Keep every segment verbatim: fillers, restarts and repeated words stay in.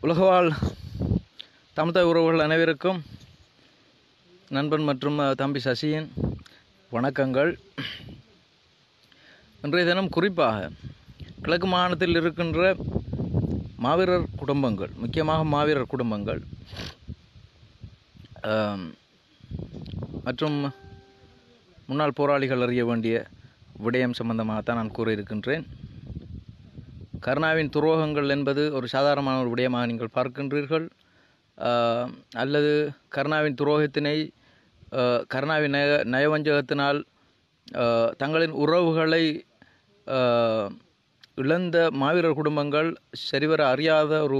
உலகவாழ் தமிழ் உறவுகள் அனைவருக்கும் நண்பன் மற்றும் தம்பி சசியின் வணக்கங்கள். இன்றைய தினம் குறிப்பாக கிழக்கு மாகாணத்தில் இருக்கின்ற மாவீரர் குடும்பங்கள், முக்கியமாக மாவீரர் குடும்பங்கள் மற்றும் முன்னாள் போராளிகள் அறிய வேண்டிய விடயம் சம்பந்தமாகத்தான் நான் கூறியிருக்கின்றேன். கருணாவின் துரோகங்கள் என்பது ஒரு சாதாரணமான ஒரு விடயமாக நீங்கள் பார்க்கின்றீர்கள். அல்லது கருணாவின் துரோகத்தினை கருணாவின் நய நயவஞ்சகத்தினால் தங்களின் உறவுகளை இழந்த மாவீரர் குடும்பங்கள் சரிவர அறியாத ஒரு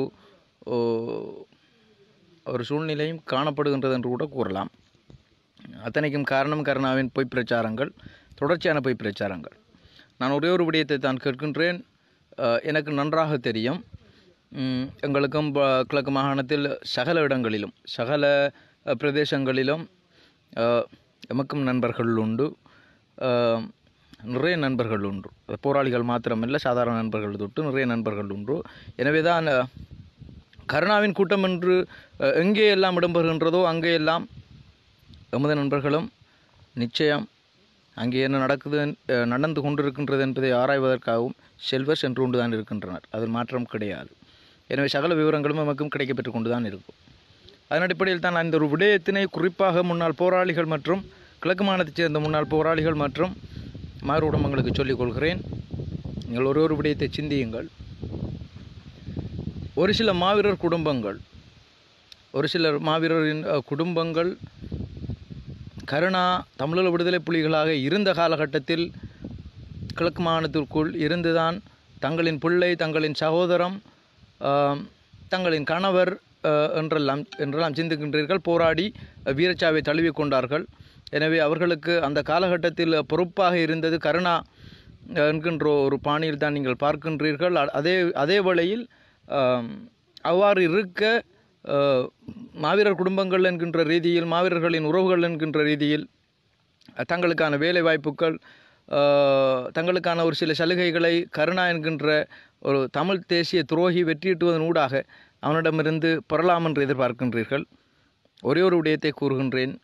ஒரு சூழ்நிலையும் காணப்படுகின்றது என்று கூட கூறலாம். அத்தனைக்கும் காரணம் கருணாவின் பொய் பிரச்சாரங்கள், தொடர்ச்சியான பொய் பிரச்சாரங்கள். நான் ஒரே ஒரு விடயத்தை தான் கேட்கின்றேன். எனக்கு நன்றாக தெரியும், எங்களுக்கும் கிழக்கு மாகாணத்தில் சகல இடங்களிலும் சகல பிரதேசங்களிலும் எமக்கும் நண்பர்கள் உண்டு, நிறைய நண்பர்கள் உண்டு. போராளிகள் மாத்திரமல்ல, சாதாரண நண்பர்கள் தொட்டு நிறைய நண்பர்கள் உண்டு. எனவே தான் கருணாவின் கூட்டம் என்று எங்கே எல்லாம் இடம்பெறுகின்றதோ அங்கே எல்லாம் எமது நண்பர்களும் நிச்சயம் அங்கே என்ன நடக்குது நடந்து கொண்டிருக்கின்றது என்பதை ஆராய்வதற்காகவும் செல்வர் சென்று கொண்டு தான் இருக்கின்றனர். அதில் மாற்றம் கிடையாது. எனவே சகல விவரங்களும் நமக்கும் கிடைக்கப்பெற்று கொண்டு தான் இருக்கும். அதன் அடிப்படையில் தான் நான் இந்த ஒரு விடயத்தினை குறிப்பாக முன்னாள் போராளிகள் மற்றும் கிழக்கு மாகாணத்தைச் சேர்ந்த முன்னாள் போராளிகள் மற்றும் மாறு குடும்பங்களுக்கு சொல்லிக் கொள்கிறேன். நீங்கள் ஒரு ஒரு விடயத்தை சிந்தியுங்கள். ஒரு சில மாவீரர் குடும்பங்கள் ஒரு சில மாவீரரின் குடும்பங்கள் கருணா தமிழீழ விடுதலை புலிகளாக இருந்த காலகட்டத்தில் கிழக்கு மாகாணத்திற்குள் இருந்துதான் தங்களின் பிள்ளை, தங்களின் சகோதரம், தங்களின் கணவர் என்றெல்லாம் என்றெல்லாம் சிந்திக்கின்றீர்கள் போராடி வீரச்சாவை தழுவி கொண்டார்கள். எனவே அவர்களுக்கு அந்த காலகட்டத்தில் பொறுப்பாக இருந்தது கருணா என்கின்ற ஒரு பாணியில் தான் நீங்கள் பார்க்கின்றீர்கள். அதே அதே வேளையில் அவ்வாறு இருக்க மாவீரர் குடும்பங்கள் என்கின்ற ரீதியில், மாவீரர்களின் உறவுகள் என்கின்ற ரீதியில் தங்களுக்கான வேலை வாய்ப்புகள், தங்களுக்கான ஒரு சில சலுகைகளை கருணா என்கின்ற ஒரு தமிழ் தேசிய துரோகி வெற்றியிட்டுவதன் ஊடாக அவனிடமிருந்து பெறலாம் என்று எதிர்பார்க்கின்றீர்கள். ஒரே ஒரு விடயத்தை கூறுகின்றேன்.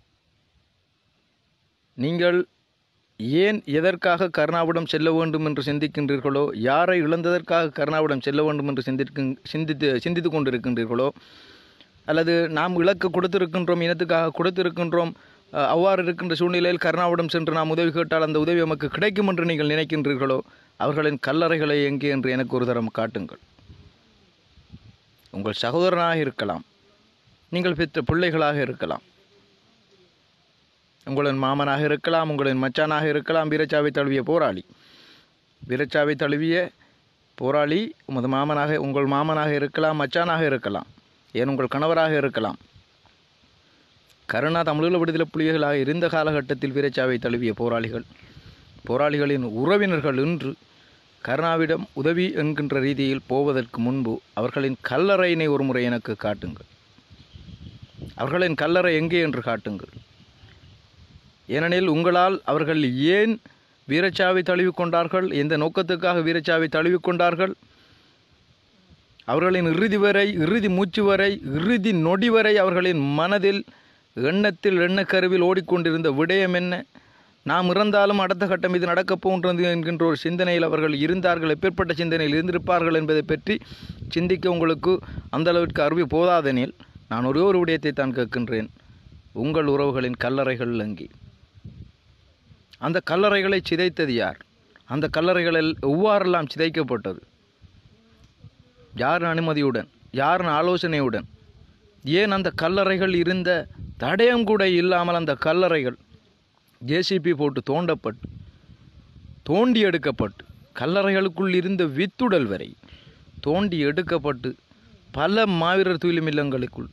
நீங்கள் ஏன் எதற்காக கருணாவிடம் செல்ல வேண்டும் என்று சிந்திக்கின்றீர்களோ, யாரை இழந்ததற்காக கருணாவிடம் செல்ல வேண்டும் என்று சிந்திக்கு சிந்தித்து சிந்தித்து கொண்டிருக்கின்றீர்களோ, அல்லது நாம் இலக்கு கொடுத்திருக்கின்றோம், இனத்துக்காக கொடுத்திருக்கின்றோம், அவ்வாறு இருக்கின்ற சூழ்நிலையில் கருணாவிடம் சென்று நாம் உதவி கேட்டால் அந்த உதவி நமக்கு கிடைக்கும் என்று நீங்கள் நினைக்கின்றீர்களோ, அவர்களின் கல்லறைகளை எங்கே என்று எனக்கு ஒரு தரம் காட்டுங்கள். உங்கள் சகோதரனாக இருக்கலாம், நீங்கள் பெற்ற பிள்ளைகளாக இருக்கலாம், உங்களின் மாமனாக இருக்கலாம், உங்களின் மச்சானாக இருக்கலாம், வீரச்சாவை தழுவிய போராளி வீரச்சாவை தழுவிய போராளி உமது மாமனாக உங்கள் மாமனாக இருக்கலாம், மச்சானாக இருக்கலாம், ஏன் உங்கள் கணவராக இருக்கலாம். கருணா தமிழீழ விடுதலை புலிகளாக இருந்த காலகட்டத்தில் வீரச்சாவை தழுவிய போராளிகள் போராளிகளின் உறவினர்கள் இன்று கருணாவிடம் உதவி என்கின்ற ரீதியில் போவதற்கு முன்பு அவர்களின் கல்லறையினை ஒரு முறை எனக்கு காட்டுங்கள். அவர்களின் கல்லறை எங்கே என்று காட்டுங்கள். ஏனெனில் உங்களால் அவர்கள் ஏன் வீரச்சாவை தழுவிக்கொண்டார்கள், எந்த நோக்கத்துக்காக வீரச்சாவை தழுவிக்கொண்டார்கள், அவர்களின் இறுதி வரை, இறுதி மூச்சு வரை, இறுதி நொடி வரை அவர்களின் மனதில், எண்ணத்தில், எண்ணக்கருவில் ஓடிக்கொண்டிருந்த விடயம் என்ன, நாம் இறந்தாலும் அடுத்த கட்டம் இது நடக்கப் போன்றது என்கின்ற ஒரு சிந்தனையில் அவர்கள் இருந்தார்கள். எப்பேற்பட்ட சிந்தனையில் இருந்திருப்பார்கள் என்பதை பற்றி சிந்திக்க உங்களுக்கு அந்த அளவிற்கு அறிவு போதாதெனில் நான் ஒரே ஒரு விடயத்தை தான் கேட்கின்றேன். உங்கள் உறவுகளின் கல்லறைகள் எங்கே? அந்த கல்லறைகளை சிதைத்தது யார்? அந்த கல்லறைகளில் எவ்வாறெல்லாம் சிதைக்கப்பட்டது? யாரின் அனுமதியுடன், யாரின் ஆலோசனையுடன்? ஏன் அந்த கல்லறைகள் இருந்த தடயம் கூட இல்லாமல் அந்த கல்லறைகள் ஜேசிபி போட்டு தோண்டப்பட்டு தோண்டி எடுக்கப்பட்டு கல்லறைகளுக்குள் இருந்த வித்துடல் வரை தோண்டி எடுக்கப்பட்டு பல மாவீரர் துயிலும் இல்லங்களுக்குள்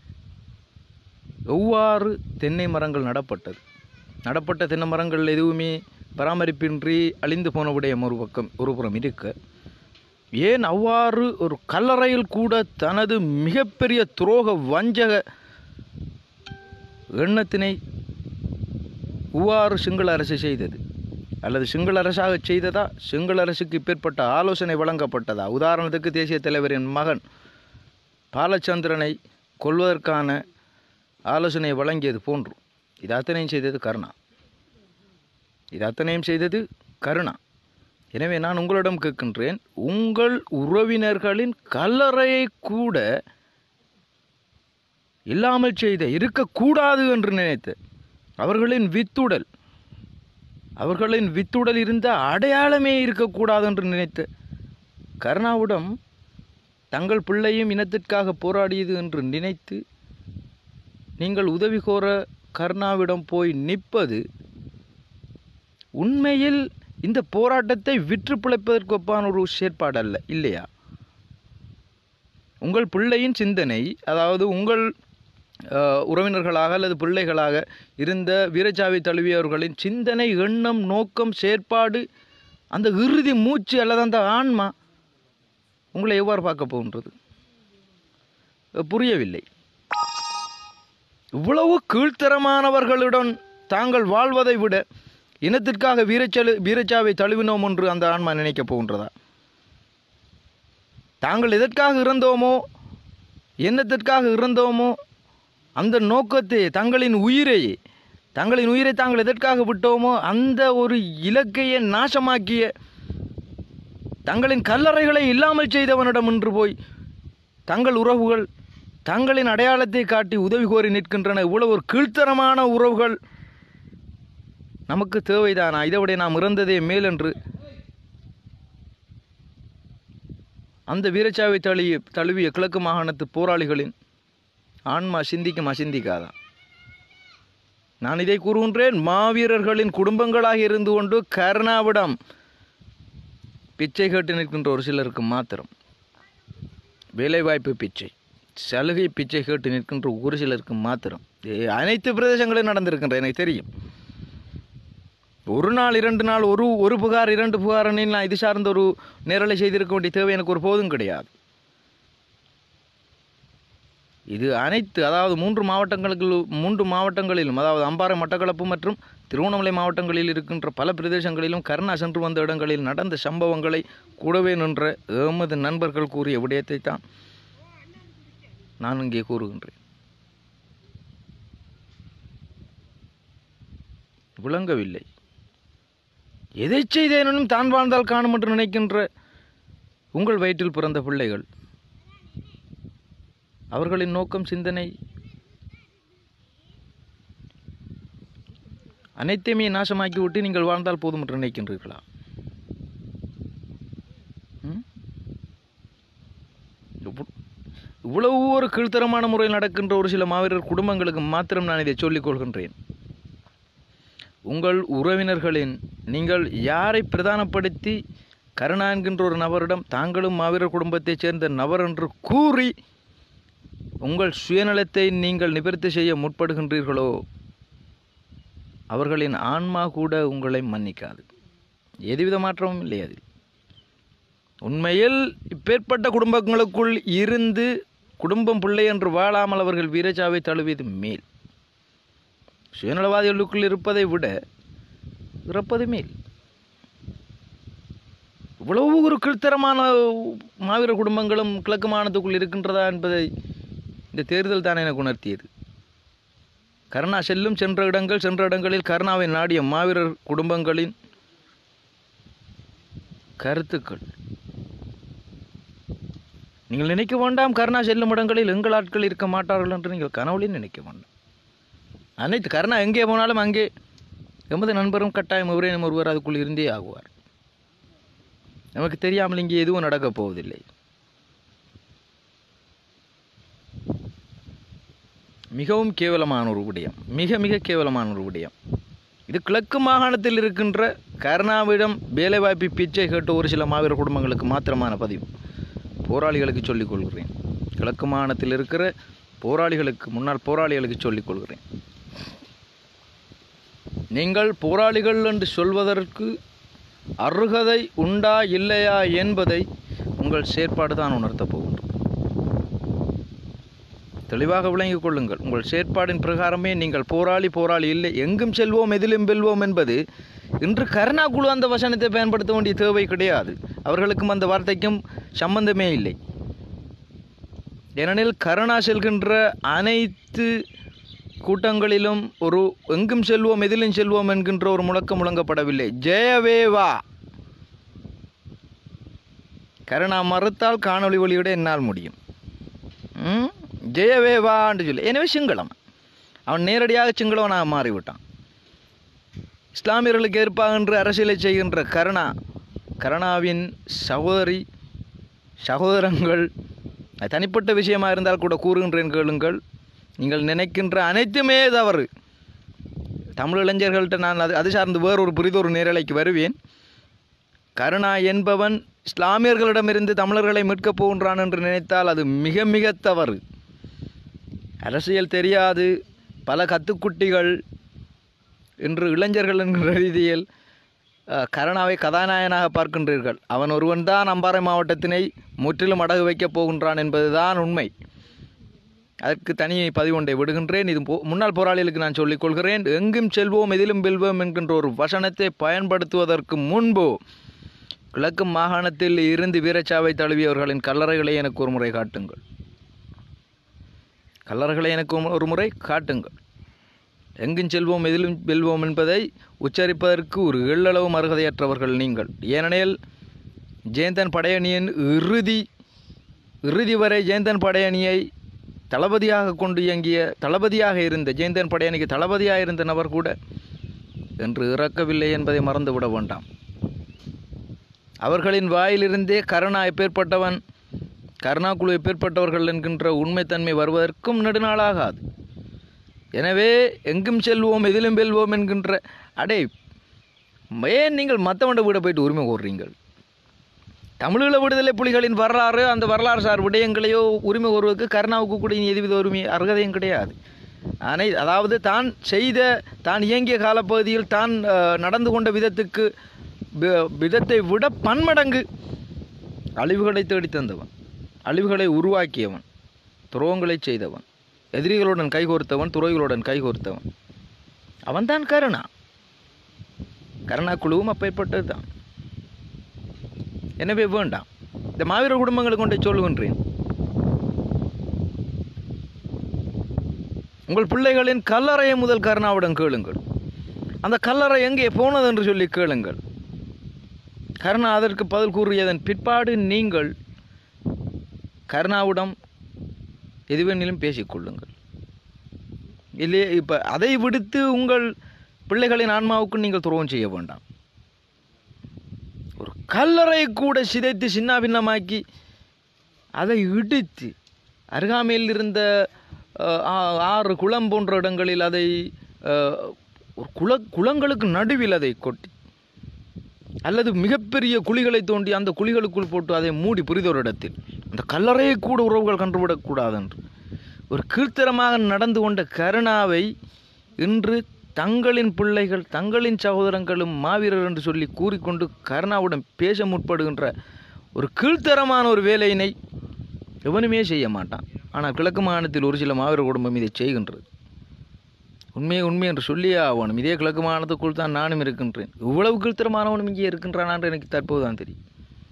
எவ்வாறு தென்னை மரங்கள் நடப்பட்டது? நடப்பட்ட தென்னை மரங்கள் எதுவுமே பராமரிப்பின்றி அழிந்து போன விடயம் ஒரு பக்கம் ஒரு புறம் இருக்க, ஏன் அவ்வாறு ஒரு கல்லறையில் கூட தனது மிகப்பெரிய துரோக வஞ்சக எண்ணத்தினை இவ்வாறு சிங்கள அரசு செய்தது? அல்லது சிங்கள அரசாக செய்ததா, சிங்கள அரசுக்கு இப்பேற்பட்ட ஆலோசனை வழங்கப்பட்டதா? உதாரணத்துக்கு தேசிய தலைவரின் மகன் பாலச்சந்திரனை கொல்வதற்கான ஆலோசனை வழங்கியது போன்று இது அத்தனையும் செய்தது கருணா. இது அத்தனையும் செய்தது கருணா. எனவே நான் உங்களிடம் கேட்கின்றேன், உங்கள் உறவினர்களின் கல்லறையை கூட இல்லாமல் செய்த, இருக்கக்கூடாது என்று நினைத்த, அவர்களின் வித்துடல் அவர்களின் வித்துடல் இருந்த அடையாளமே இருக்கக்கூடாது என்று நினைத்த கருணாவிடம் தங்கள் பிள்ளையும் இனத்திற்காக போராடியது என்று நினைத்து நீங்கள் உதவி கோர கருணாவிடம் போய் நிற்பது உண்மையில் இந்த போராட்டத்தை விற்று பிழைப்பதற்கு ஒப்பான ஒரு செயற்பாடு அல்ல, இல்லையா? உங்கள் பிள்ளையின் சிந்தனை, அதாவது உங்கள் உறவினர்களாக அல்லது பிள்ளைகளாக இருந்த வீரச்சாவை தழுவியவர்களின் சிந்தனை, எண்ணம், நோக்கம், செயற்பாடு, அந்த இறுதி மூச்சு அல்லது அந்த ஆன்மா உங்களை எவ்வாறு பார்க்க போகின்றது? புரியவில்லை. இவ்வளவு கீழ்த்தரமானவர்களுடன் தாங்கள் வாழ்வதை விட இனத்திற்காக வீரச்சலு வீரச்சாவை தழுவினோம் என்று அந்த ஆன்மா நினைக்கப் போகின்றதா? தாங்கள் எதற்காக இறந்தோமோ, என்னத்திற்காக இறந்தோமோ, அந்த நோக்கத்தை, தங்களின் உயிரையே தங்களின் உயிரை தாங்கள் எதற்காக விட்டோமோ அந்த ஒரு இலக்கையை நாசமாக்கிய, தங்களின் கல்லறைகளை இல்லாமல் செய்தவனிடம் இன்று போய் தங்கள் உறவுகள் தங்களின் அடையாளத்தை காட்டி உதவி கோரி நிற்கின்றன. இவ்வளவு ஒரு கீழ்த்தரமான உறவுகள் நமக்கு தேவைதானா? இதைவிட நாம் இறந்ததே மேல் என்று அந்த வீரச்சாவை தழுவிய தழுவிய கிழக்கு மாகாணத்து போராளிகளின் ஆன்மா சிந்திக்குமா, சிந்திக்காதா? நான் இதை கூறுகின்றேன், மாவீரர்களின் குடும்பங்களாக இருந்து கொண்டு கருணாவிடம் பிச்சை கேட்டு நிற்கின்ற ஒரு சிலருக்கு மாத்திரம், வேலைவாய்ப்பு பிச்சை, சலுகை பிச்சை கேட்டு நிற்கின்ற ஒரு சிலருக்கு மாத்திரம் அனைத்து பிரதேசங்களிலும் நடந்திருக்கின்ற எனக்கு தெரியும். ஒரு நாள் இரண்டு நாள் ஒரு ஒரு புகார் இரண்டு புகார் நான் இது சார்ந்த ஒரு நேரலை செய்திருக்க வேண்டிய தேவை எனக்கு ஒரு போதும் கிடையாது. இது அனைத்து, அதாவது மூன்று மாவட்டங்களுக்கு மூன்று மாவட்டங்களிலும், அதாவது அம்பாறை, மட்டக்களப்பு மற்றும் திருவண்ணாமலை மாவட்டங்களில் இருக்கின்ற பல பிரதேசங்களிலும் கருணா சென்று வந்த இடங்களில் நடந்த சம்பவங்களை கூடவே நின்ற எமது நண்பர்கள் கூறிய விடயத்தை தான் நான் இங்கே கூறுகின்றேன். விளங்கவில்லை. எதை செய்தேனும் தான் வாழ்ந்தால் காணும் என்று நினைக்கின்ற உங்கள் வயிற்றில் பிறந்த பிள்ளைகள், அவர்களின் நோக்கம், சிந்தனை அனைத்தையுமே நாசமாக்கி விட்டு நீங்கள் வாழ்ந்தால் போதும் என்று நினைக்கின்றீர்களா? இவ்வளவு ஒரு கீழ்த்தரமான முறையில் நடக்கின்ற ஒரு சில மாவீரர் குடும்பங்களுக்கு மாத்திரம் நான் இதை சொல்லிக் கொள்கின்றேன். உங்கள் உறவினர்களின், நீங்கள் யாரை பிரதானப்படுத்தி கருணா என்கின்ற ஒரு நபரிடம் தாங்களும் மாவீரர் குடும்பத்தைச் சேர்ந்த நபர் என்று கூறி உங்கள் சுயநலத்தை நீங்கள் நிவர்த்தி செய்ய முற்படுகின்றீர்களோ அவர்களின் ஆன்மா கூட உங்களை மன்னிக்காது. எதுவித மாற்றமும் இல்லை அதில். உண்மையில் இப்பேற்பட்ட குடும்பங்களுக்குள் இருந்து குடும்பம் பிள்ளை என்று வாழாமல் அவர்கள் வீரச்சாவை தழுவியது மேல். சுயநலவாதிகளுக்குள் இருப்பதை விட இறப்பது மேல். இவ்வளவு ஒரு கீழ்த்தரமான மாவீரர் குடும்பங்களும் கிழக்கு மாகாணத்துக்குள் இருக்கின்றதா என்பதை இந்த தேர்தல் தான் எனக்கு உணர்த்தியது. கருணா செல்லும் சென்ற இடங்கள் சென்ற இடங்களில் கருணாவை நாடிய மாவீரர் குடும்பங்களின் கருத்துக்கள். நீங்கள் நினைக்க வேண்டாம் கருணா செல்லும் இடங்களில் எங்கள் ஆட்கள் இருக்க மாட்டார்கள் என்று நீங்கள் கனவுலையும் நினைக்க வேண்டாம். அனைத்து கருணா எங்கே போனாலும் அங்கே எமது நண்பரும் கட்டாயம் ஒருவரையும் ஒருவர் அதுக்குள் இருந்தே ஆகுவார். நமக்கு தெரியாமல் இங்கே எதுவும் நடக்கப் போவதில்லை. மிகவும் கேவலமான ஒரு விடயம், மிக மிக கேவலமான ஒரு விடயம் இது. கிழக்கு மாகாணத்தில் இருக்கின்ற கருணாவிடம் வேலைவாய்ப்பு பிச்சை கேட்ட ஒரு சில மாவீரர் குடும்பங்களுக்கு மாத்திரமான பதிவு. போராளிகளுக்கு சொல்லிக் கொள்கிறேன், கிழக்கு மாகாணத்தில் இருக்கிற போராளிகளுக்கு, முன்னாள் போராளிகளுக்கு சொல்லிக் கொள்கிறேன், நீங்கள் போராளிகள் என்று சொல்வதற்கு அருகதை உண்டா இல்லையா என்பதை உங்கள் செயற்பாடு தான் உணர்த்தப் போகின்றது. தெளிவாக விளங்கிக் கொள்ளுங்கள். உங்கள் செயற்பாடின் பிரகாரமே நீங்கள் போராளி போராளி இல்லை, எங்கும் செல்வோம் எதிலும் வெல்வோம் என்பது இன்று கருணா குழு அந்த வசனத்தை பயன்படுத்த வேண்டிய தேவை கிடையாது. அவர்களுக்கும் அந்த வார்த்தைக்கும் சம்பந்தமே இல்லை. ஏனெனில் கருணா செல்கின்ற அனைத்து கூட்டங்களிலும் ஒரு எங்கும் செல்வோம் எதிலும் செல்வோம் என்கின்ற ஒரு முழக்கம் முழங்கப்படவில்லை. ஜெயவேவா, கருணா மறுத்தால் காணொளி ஒளியோட என்னால் முடியும். ஜெயவேவா என்று சொல்லி, எனவே சிங்களம் அவன் நேரடியாக சிங்களவனாக மாறிவிட்டான். இஸ்லாமியர்களுக்கு ஏற்பாக என்று அரசியலை செய்கின்ற கருணா, கருணாவின் சகோதரி சகோதரங்கள், தனிப்பட்ட விஷயமாக இருந்தால் கூட கூறுகின்றேன் கேளுங்கள். நீங்கள் நினைக்கின்ற அனைத்துமே தவறு. தமிழ் இளைஞர்கள்ட்ட நான் அது அது சார்ந்து வேறொரு புரிதொரு நேரலைக்கு வருவேன். கருணா என்பவன் இஸ்லாமியர்களிடமிருந்து தமிழர்களை மீட்கப் போகின்றான் என்று நினைத்தால் அது மிக மிக தவறு. அரசியல் தெரியாது பல கத்துக்குட்டிகள் இன்று இளைஞர்கள் என்கிற ரீதியில் கருணாவை கதாநாயகனாக பார்க்கின்றீர்கள். அவன் ஒருவன் தான் அம்பாறை மாவட்டத்தினை முற்றிலும் அடகு வைக்கப் போகின்றான் என்பதுதான் உண்மை. அதற்கு தனி பதிவொன்றை விடுகின்றேன். இது முன்னாள் போராளிகளுக்கு நான் சொல்லிக் கொள்கிறேன். எங்கும் செல்வோம் எதிலும் வெல்வோம் என்கின்ற ஒரு வசனத்தை பயன்படுத்துவதற்கு முன்பு கிழக்கு மாகாணத்தில் இருந்து வீரச்சாவை தழுவியவர்களின் கல்லறைகளை எனக்கு ஒரு முறை காட்டுங்கள். கல்லறைகளை எனக்கு ஒரு முறை காட்டுங்கள். எங்கும் செல்வோம் எதிலும் வெல்வோம் என்பதை உச்சரிப்பதற்கு ஒரு எள்ளளவு அருகதையற்றவர்கள் நீங்கள். ஏனெனில் ஜெயந்தன் படையணியின் இறுதி இறுதி வரை ஜெயந்தன் படையணியை தளபதியாக கொண்டு இயங்கிய தளபதியாக இருந்த ஜெயந்தன் படையணிக்கு தளபதியாக இருந்த நபர் கூட என்று இறக்கவில்லை என்பதை மறந்துவிட வேண்டாம். அவர்களின் வாயிலிருந்தே கருணா எப்பேற்பட்டவன், கருணா குழு எப்பேற்பட்டவர்கள் என்கின்ற உண்மைத்தன்மை வருவதற்கும் நெடுநாளாகாது. எனவே எங்கும் செல்வோம் எதிலும் வெல்வோம் என்கின்ற அடே ஏன் நீங்கள் மற்றவண்ட வீட போயிட்டு உரிமை கோர்றீங்கள்? தமிழீழ விடுதலை புலிகளின் வரலாறு, அந்த வரலாறு சார் விடயங்களையோ உரிமை கோருவதற்கு கருணாவுக்கு கூட எதுவித உரிமை அருகதையும் கிடையாது. அனை அதாவது தான் செய்த தான் இயங்கிய காலப்பகுதியில் தான் நடந்து கொண்ட விதத்துக்கு விதத்தை விட பன்மடங்கு அழிவுகளை தேடி தந்தவன், அழிவுகளை உருவாக்கியவன், துரோகங்களை செய்தவன், எதிரிகளுடன் கைகோர்த்தவன், துறைகளுடன் கைகோர்த்தவன் அவன்தான் கருணா. கருணா குழுவும் அப்பேற்பட்டது தான். எனவே வேண்டாம், இந்த மாவீரர் குடும்பங்களுக்கு கொண்டே சொல்லுகின்றேன், உங்கள் பிள்ளைகளின் கல்லறையை முதல் கருணாவிடம் கேளுங்கள். அந்த கல்லறை எங்கே போனது என்று சொல்லி கேளுங்கள். கருணா அதற்கு பதில் கூறியதன் பிற்பாடு நீங்கள் கருணாவிடம் எதுவெனிலும் பேசிக்கொள்ளுங்கள். இல்லையே இப்போ அதை விடுத்து உங்கள் பிள்ளைகளின் ஆன்மாவுக்கு நீங்கள் துரோகம் செய்ய வேண்டாம். ஒரு கல்லறை கூட சிதைத்து சின்ன பின்னமாக்கி அதை இடித்து அருகாமையில் இருந்த ஆறு குளம் போன்ற இடங்களில் அதை ஒரு குள குளங்களுக்கு நடுவில் அதை கொட்டி அல்லது மிகப்பெரிய குழிகளை தோண்டி அந்த குழிகளுக்குள் போட்டு அதை மூடி புரிதொரு இடத்தில் அந்த கல்லறையை கூட உறவுகள் கண்டுவிடக்கூடாது என்று ஒரு கீழ்த்தரமாக நடந்து கொண்ட கருணாவை இன்று தங்களின் பிள்ளைகள் தங்களின் சகோதரங்களும் மாவீரர் என்று சொல்லி கூறிக்கொண்டு கருணாவுடன் பேச முற்படுகின்ற ஒரு கீழ்த்தரமான ஒரு வேலையினை எவனுமே செய்ய மாட்டான். ஆனால் கிழக்கு மாகாணத்தில் ஒரு சில மாவீரர் குடும்பம் இதை செய்கின்றது. உண்மையை உண்மை என்று சொல்லியே ஆகணும். இதே கிழக்கு மாகாணத்துக்குள் தான் நானும் இருக்கின்றேன். இவ்வளவு கீழ்த்தரமானவனும் இங்கே இருக்கின்றான் என்று எனக்கு தற்போது தான் தெரியும்.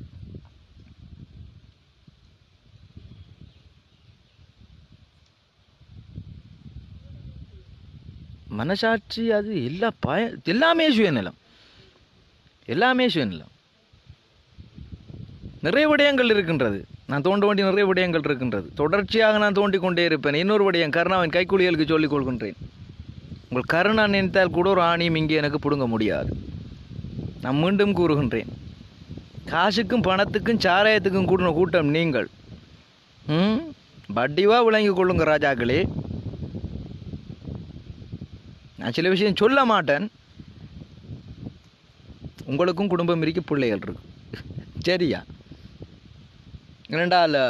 மனசாட்சி அது எல்லா பய எல்லாமே சுயநலம், எல்லாமே சுயநலம். நிறைய விடயங்கள் இருக்கின்றது. நான் தோண்ட வேண்டிய நிறைய விடயங்கள் இருக்கின்றது. தொடர்ச்சியாக நான் தோண்டிக் கொண்டே இருப்பேன். இன்னொரு விடயம் கருணாவின் கைக்கூலிகளுக்கு சொல்லிக் கொள்கின்றேன். உங்கள் கருணா நினைத்தால் கூட ஒரு ஆணியும் இங்கே எனக்கு பிடுங்க முடியாது. நான் மீண்டும் கூறுகின்றேன், காசுக்கும் பணத்துக்கும் சாராயத்துக்கும் கூட்டின கூட்டம் நீங்கள். ம் வட்டிவாக விளங்கி கொள்ளுங்க ராஜாக்களே. நான் சில விஷயம் சொல்ல மாட்டேன். உங்களுக்கும் குடும்பம் இருக்கு, பிள்ளைகள் இருக்கு, சரியா? இரண்டால்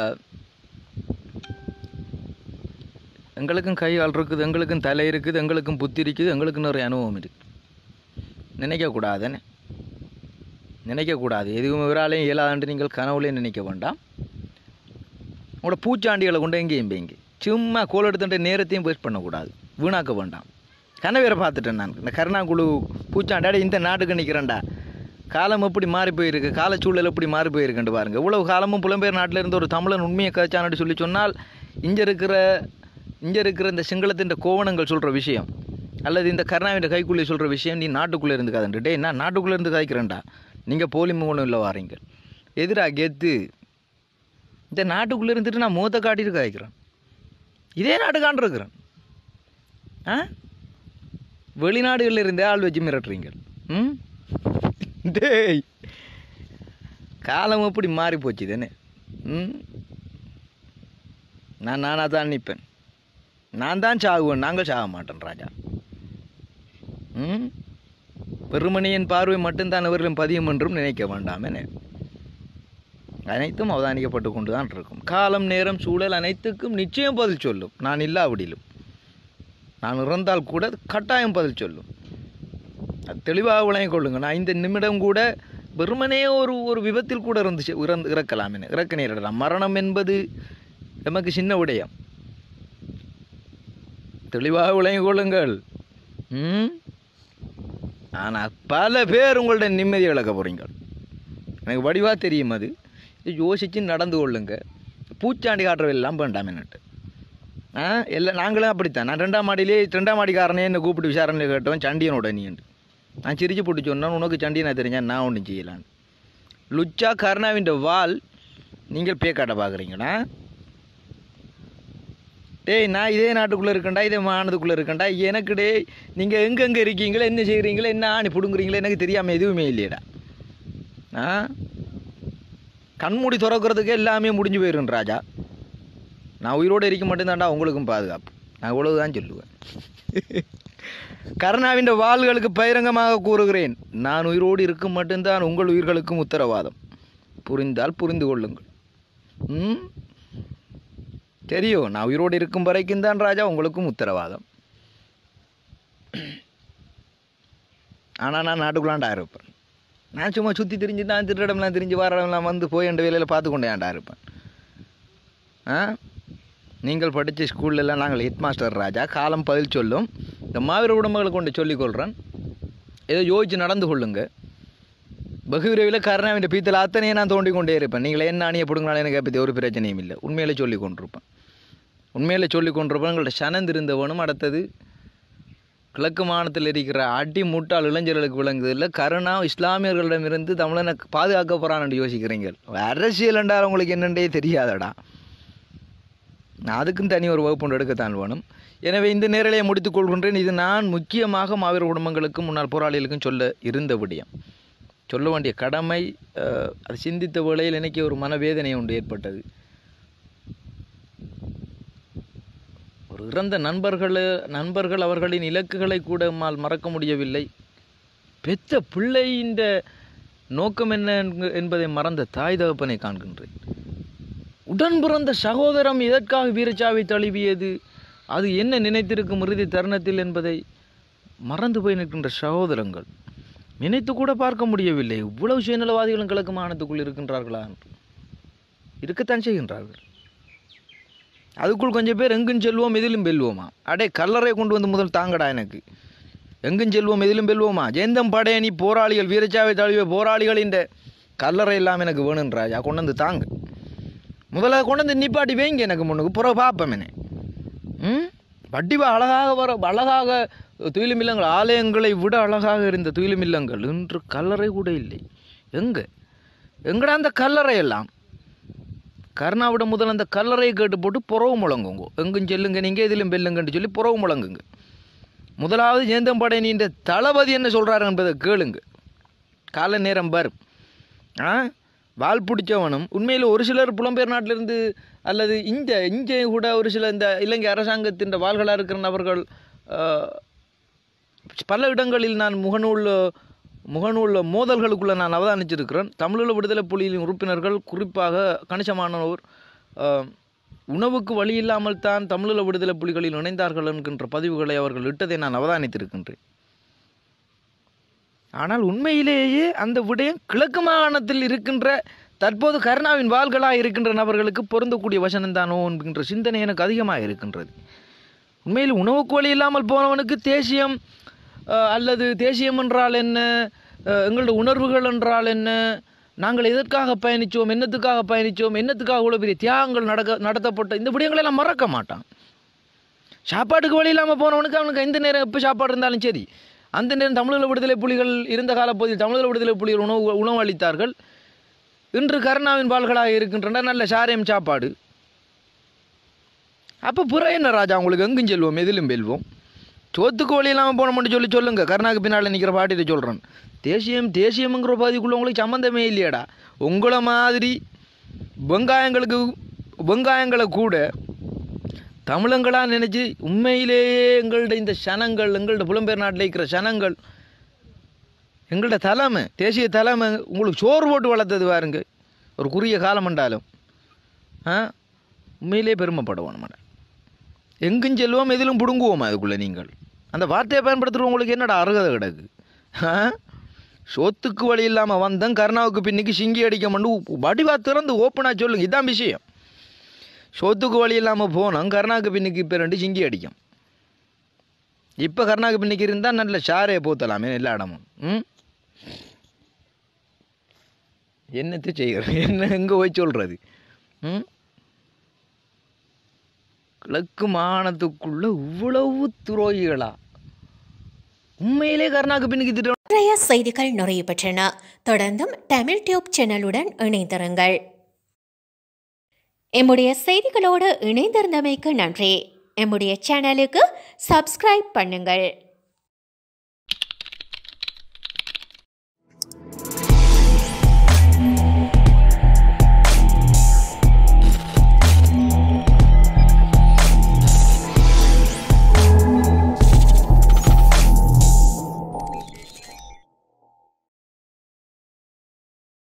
எங்களுக்கும் கை கால் இருக்குது, எங்களுக்கும் தலை இருக்குது, எங்களுக்கும் புத்தி இருக்குது, எங்களுக்கும் நிறைய அனுபவம் இருக்குது. நினைக்கக்கூடாதுன்னு நினைக்கக்கூடாது. எதுவும் விவராலையும் இயலாதாண்டு நீங்கள் கனவுலையும் நினைக்க வேண்டாம். உங்களோட பூச்சாண்டிகளை கொண்டு எங்கேயும் போய்ங்க சும்மா கோல் எடுத்துட்டு நேரத்தையும் வேஸ்ட் பண்ணக்கூடாது, வீணாக்க வேண்டாம். கனவேரை பார்த்துட்டேன் நான். இந்த கருணா குழு பூச்சாண்டாடி இந்த நாட்டுக்கு நிற்கிறேன்டா. காலம் எப்படி மாறி போயிருக்கு, காலச்சூழல் எப்படி மாறி போயிருக்குன்னு பாருங்கள். இவ்வளவு காலமும் புலம்பெயர் நாட்டில் இருந்து ஒரு தமிழன் உண்மையை கதைச்சான்னு சொல்லி சொன்னால் இங்கே இருக்கிற இங்கே இருக்கிற இந்த சிங்களத்தின் கோவணங்கள் சொல்கிற விஷயம் அல்லது இந்த கருணாவின் கைக்குள்ளே சொல்கிற விஷயம் நீ நாட்டுக்குள்ளே இருந்து காதுண்டு. டே நான் நாட்டுக்குள்ளே இருந்து காய்க்கிறேன்டா, நீங்கள் போலி மூலம் இல்லை வாரீங்க எதிரா கெத்து. இந்த நாட்டுக்குள்ளே இருந்துட்டு நான் முகத்தை காட்டிட்டு காய்க்கிறேன், இதே நாட்டுக்காண்டு இருக்கிறேன். ஆ வெளிநாடுகளில் இருந்தே ஆள் வச்சு மிரட்டுறீங்க. ம் டேய் காலம் எப்படி மாறி போச்சு தானே. ம் நான் நானாக தான் நிற்பேன், நான் தான் சாகுவேன், நாங்கள் சாக மாட்டேன் ராஜா. ம் பெருமணியின் பார்வை மட்டும்தான் அவர்களும் பதியும் என்றும் நினைக்க வேண்டாம் என அனைத்தும் அவதானிக்கப்பட்டு கொண்டு தான் இருக்கும். காலம் நேரம் சூழல் அனைத்துக்கும் நிச்சயம் பதில் சொல்லும். நான் இல்லாவிடிலும் நான் இறந்தால் கூட கட்டாயம் பதில் சொல்லும். அது தெளிவாக விளங்கிக் கொள்ளுங்க. நான் இந்த நிமிடம் கூட வெறுமனே ஒரு ஒரு விபத்தில் கூட இருந்துச்சு இறந்து இறக்கலாம் என இறக்க நேரிடலாம். மரணம் என்பது நமக்கு சின்ன விடயம், தெளிவாக விளங்கிக் கொள்ளுங்கள். ம் ஆனால் பல பேர் உங்கள்ட நிம்மதி இழக்க போகிறீங்க, எனக்கு வடிவாக தெரியும். அது யோசித்து நடந்து கொள்ளுங்க. பூச்சாண்டி காட்டுறவெல்லாம் வேண்டாம் என்னட்டு. ஆ எல்லாம் நாங்களும் அப்படித்தான். நான் ரெண்டாம் மாடியிலே ரெண்டாம் மாடிக்காரனே என்னை கூப்பிட்டு விசாரணை கேட்டவன் சண்டியனோட நீண்டு நான் சிரிச்சு போட்டு சொன்னேன், உனக்கு சண்டியனை தெரிஞ்சேன் நான் ஒன்றும் செய்யலான்னு. லுச்சா கருணாவின் வால் நீங்கள் பே காட்ட பார்க்குறீங்கண்ணா. டேய் நான் இதே நாட்டுக்குள்ளே இருக்கேன்டா, இதே மாநிலத்துக்குள்ளே இருக்கேன்டா, எனக்கு டே நீங்கள் எங்கெங்கே இருக்கீங்களோ என்ன செய்கிறீங்களோ என்ன ஆணி பிடுங்குறீங்களோ எனக்கு தெரியாமல் எதுவுமே இல்லையடா. ஆ கண்மூடி திறக்கிறதுக்கு எல்லாமே முடிஞ்சு போயிடும் ராஜா. நான் உயிரோடு இருக்க மட்டும்தான்டா உங்களுக்கும் பாதுகாப்பு, நான் இவ்வளவுதான் சொல்லுவேன். கருணாவின் வாள்களுக்கு பகிரங்கமாக கூறுகிறேன், நான் உயிரோடு இருக்கும் மட்டும்தான் உங்கள் உயிர்களுக்கும் உத்தரவாதம். புரிந்தால் புரிந்து கொள்ளுங்கள். ம் தெரியும், நான் உயிரோடு இருக்கும் வரைக்கும் தான் ராஜா உங்களுக்கும் உத்தரவாதம். ஆனால் நான் நாட்டுக்குள்ளாண்டா இருப்பேன். நான் சும்மா சுற்றி திரிஞ்சு நான் திருடம்லாம் திரிஞ்சு வாரடம்லாம் வந்து போய் என் வேலையில் பார்த்து கொண்டே ஆண்டா இருப்பேன். ஆ நீங்கள் படித்த ஸ்கூல்லலாம் நாங்கள் ஹெட் மாஸ்டர் ராஜா, காலம் பதில் சொல்லும். இந்த மாவீர உடம்புகளை கொண்டு சொல்லிக்கொள்கிறேன், ஏதோ யோசிச்சு நடந்து கொள்ளுங்க. வெகு விரைவில் கருணாவின் பீத்தல் அத்தனையே நான் தோண்டி கொண்டே இருப்பேன். நீங்கள் என்ன அணியை பிடுங்கினாலும் எனக்கு பற்றி ஒரு பிரச்சனையும் இல்லை. உண்மையிலே சொல்லி கொண்டிருப்பேன், உண்மையிலே சொல்லி கொண்டிருப்பேன். எங்கள்கிட்ட சனந்திருந்தவனும் அடுத்தது கிழக்கு மாநிலத்தில் இருக்கிற அடி முட்டாள் இளைஞர்களுக்கு விளங்குதில்லை. கருணா இஸ்லாமியர்களிடமிருந்து தமிழனை பாதுகாக்க போகிறான்னு யோசிக்கிறீங்க. அரசியல் என்றால் உங்களுக்கு என்னென்றே தெரியாதடா. நான் அதுக்கும் தனி ஒரு வகுப்பு ஒன்று எடுக்கத்தான் வேணும். எனவே இந்த நேரலையை முடித்துக் கொள்கின்றேன். இது நான் முக்கியமாக மாவீர குடும்பங்களுக்கும் முன்னாள் போராளிகளுக்கும் சொல்ல இருந்த விடயம், சொல்ல வேண்டிய கடமை. அது சிந்தித்த வேளையில் எனக்கு ஒரு மனவேதனை ஒன்று ஏற்பட்டது. ஒரு இறந்த நண்பர்கள் நண்பர்கள் அவர்களின் இலக்குகளை கூட மறக்க முடியவில்லை. பெத்த பிள்ளையின் நோக்கம் என்ன என்பதை மறந்த தாய் தகப்பனை காண்கின்றேன். உடன் பிறந்த சகோதரம் எதற்காக வீரச்சாவை தழுவியது, அது என்ன நினைத்திருக்கும் இறுதி தருணத்தில் என்பதை மறந்து போய் நிற்கின்ற சகோதரங்கள் நினைத்து கூட பார்க்க முடியவில்லை. இவ்வளவு சுயநலவாதிகளும் கிழக்கு மாநிலத்துக்குள் இருக்கின்றார்களா என்று இருக்கத்தான் செய்கின்றார்கள். அதுக்குள் கொஞ்சம் பேர் எங்கும் செல்வோம் எதிலும் வெல்வோமா. அடே கல்லறை கொண்டு வந்து முதல் தாங்கடா, எனக்கு எங்கும் செல்வோம் எதிலும் வெல்வோமா. ஜெயந்தம் படையணி போராளிகள் வீரச்சாவை தழுவிய போராளிகளின் கல்லறை எல்லாம் எனக்கு வேணுன்றாயா, கொண்டு வந்து தாங்க. முதலாக கொண்டு வந்து நிப்பாட்டி வைங்க எனக்கு முன்னுக்கு, புற பார்ப்பேன் என்ன. ம் வட்டிவா அழகாக வர அழகாக துயிலுமில்லங்கள், ஆலயங்களை விட அழகாக இருந்த துயிலுமில்லங்கள் இன்று கல்லறை கூட இல்லை. எங்கே எங்கடா அந்த கல்லறை எல்லாம்? கருணாவிட முதல் அந்த கல்லறையை கேட்டு போட்டு புறவு முழங்குங்க, எங்கும் செல்லுங்க நீங்கள் எதிலும் வெல்லுங்கன்னு சொல்லி புறவு முழங்குங்க. முதலாவது ஜெயந்தம்படை நீண்ட தளபதி என்ன சொல்கிறாரு என்பதை கேளுங்க. கால நேரம் பார். ஆ வால் பிடிச்சவனும் உண்மையில் ஒரு சிலர் புலம்பெயர் நாட்டிலிருந்து அல்லது இங்கே இங்கே கூட ஒரு சில இந்த இலங்கை அரசாங்கத்தின் வாள்களாக இருக்கிற நபர்கள் பல இடங்களில் நான் முகநூல் முகநூல் மோதல்களுக்குள்ளே நான் அவதானிச்சிருக்கிறேன். தமிழீழ விடுதலை புலிகளின் உறுப்பினர்கள் குறிப்பாக கணிசமானோர் உணவுக்கு வழி இல்லாமல் தான் தமிழீழ விடுதலை புலிகளில் இணைந்தார்கள் என்கின்ற பதிவுகளை அவர்கள் இட்டதை நான் அவதானித்திருக்கின்றேன். ஆனால் உண்மையிலேயே அந்த விடயம் கிழக்கு மாகாணத்தில் இருக்கின்ற தற்போது கருணாவின் வாள்களாக இருக்கின்ற நபர்களுக்கு பொருந்தக்கூடிய வசனந்தானோ என்கின்ற சிந்தனை எனக்கு அதிகமாக இருக்கின்றது. உண்மையில் உணவுக்கு வழி இல்லாமல் போனவனுக்கு தேசியம் அல்லது தேசியம் என்றால் என்ன, எங்களோட உணர்வுகள் என்றால் என்ன, நாங்கள் எதற்காக பயணித்தோம், என்னத்துக்காக பயணித்தோம், என்னத்துக்காக இவ்வளோ பெரிய தியாகங்கள் நடக்க நடத்தப்பட்ட இந்த விடயங்களை எல்லாம் மறக்க மாட்டான். சாப்பாட்டுக்கு வழி இல்லாமல் போனவனுக்கு அவனுக்கு எந்த நேரம் எப்போ சாப்பாடு இருந்தாலும் சரி, அந்த நேரம் தமிழீழ விடுதலை புலிகள் இருந்த காலப்பகுதியில் தமிழீழ விடுதலை புலிகள் உணவு உணவு அளித்தார்கள். இன்று கருணாவின் பால்களாக இருக்கின்றன நல்ல சாரியம் சாப்பாடு. அப்போ புற என்ன ராஜா உங்களுக்கு எங்கும் செல்வோம், எதிலும் வெல்வோம். சோத்துக்கு வழி இல்லாமல் போனோம்னு சொல்லி சொல்லுங்கள். கருணாக்கு பின்னால் நிற்கிற பாட்டிகிட்ட சொல்கிறேன். தேசியம் தேசியம்ங்கிற பாதிக்குள்ளே உங்களுக்கு சம்மந்தமே இல்லையாடா. உங்களை மாதிரி வெங்காயங்களுக்கு வெங்காயங்களை கூட தமிழங்களாக நினச்சி உண்மையிலேயே எங்கள்ட இந்த சனங்கள், எங்கள்ட புலம்பெயர் நாட்டில் இருக்கிற சனங்கள், எங்கள்ட தலைமை தேசிய தலைமை உங்களுக்கு சோறு போட்டு வளர்த்தது பாருங்க. ஒரு குறுகிய காலம் என்றாலும் ஆ உண்மையிலே பெருமைப்படுவோம். நம்ம எங்கும் செல்வோம், எதிலும் பிடுங்குவோம். அதுக்குள்ளே நீங்கள் அந்த வார்த்தையை பயன்படுத்துகிறவங்களுக்கு என்னடா அருகதை கிடக்கு? ஆ சொத்துக்கு வழி இல்லாமல் வந்தேன், கருணாவுக்கு பின்னிக்கு சிங்கி அடிக்க மண்டு வடிவா திறந்து ஓப்பனாக சொல்லுங்க. இதான் விஷயம். சொத்துக்கு வழி இல்லாமல் போனோம், கருணாவுக்கு பின்னிக்கு இப்போ ரெண்டு சிங்கி அடிக்கும். இப்போ கருணாவுக்கு பின்னிக்கு இருந்தால் நல்ல ஷாரையை போத்தலாமே எல்லா இடமும். ம் என்னத்தை செய்கிறது, என்ன எங்கே போய் சொல்கிறது? ம் கிழக்கு மாகாணத்துக்குள்ள இவ்வளவு துரோகிகளா? உண்மையிலே கருணாக்கு பின்னுக்கு திட்டம். நிறைய செய்திகள் நிறைய பெற்றன. தொடர்ந்தும் தமிழ் டியூப் சேனலுடன் இணைந்திருங்கள். எம்முடைய செய்திகளோடு இணைந்திருந்தமைக்கு நன்றி. எம்முடைய சேனலுக்கு சப்ஸ்கிரைப் பண்ணுங்கள்.